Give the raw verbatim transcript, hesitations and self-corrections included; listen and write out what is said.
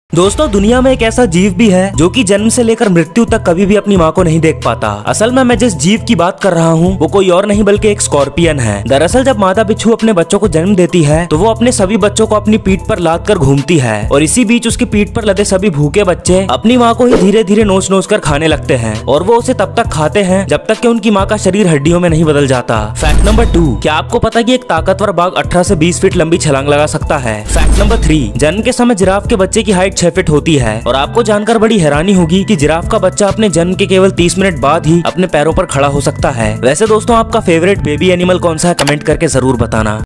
दोस्तों, दुनिया में एक ऐसा जीव भी है जो कि जन्म से लेकर मृत्यु तक कभी भी अपनी माँ को नहीं देख पाता। असल में मैं जिस जीव की बात कर रहा हूँ वो कोई और नहीं बल्कि एक स्कॉर्पियन है। दरअसल जब माता बिच्छू अपने बच्चों को जन्म देती है तो वो अपने सभी बच्चों को अपनी पीठ पर लाद कर घूमती है और इसी बीच उसकी पीठ पर लदे सभी भूखे बच्चे अपनी माँ को ही धीरे धीरे नोच नोच कर खाने लगते हैं और वो उसे तब तक खाते हैं जब तक कि उनकी माँ का शरीर हड्डियों में नहीं बदल जाता। फैक्ट नंबर टू, क्या आपको पता कि एक ताकतवर बाघ अठारह से बीस फीट लंबी छलांग लगा सकता है? फैक्ट नंबर थ्री, जन्म के समय जिराफ के बच्चे की हाइट छह फीट होती है और आपको जानकर बड़ी हैरानी होगी कि जिराफ का बच्चा अपने जन्म के केवल तीस मिनट बाद ही अपने पैरों पर खड़ा हो सकता है। वैसे दोस्तों, आपका फेवरेट बेबी एनिमल कौन सा है? कमेंट करके जरूर बताना।